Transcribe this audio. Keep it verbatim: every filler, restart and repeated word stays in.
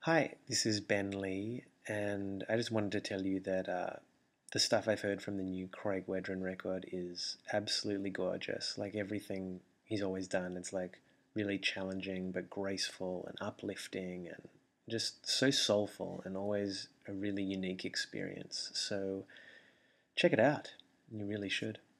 Hi, this is Ben Lee, and I just wanted to tell you that uh, the stuff I've heard from the new Craig Wedren record is absolutely gorgeous. Like everything he's always done, it's like really challenging but graceful and uplifting and just so soulful and always a really unique experience. So check it out. You really should.